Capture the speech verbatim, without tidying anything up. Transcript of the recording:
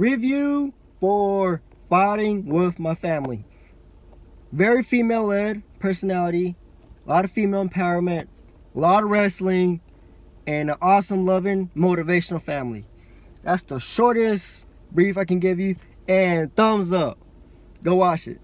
review for Fighting With My Family. Very female-led personality, a lot of female empowerment, a lot of wrestling, and an awesome, loving, motivational family. That's the shortest brief I can give you, and thumbs up. Go watch it.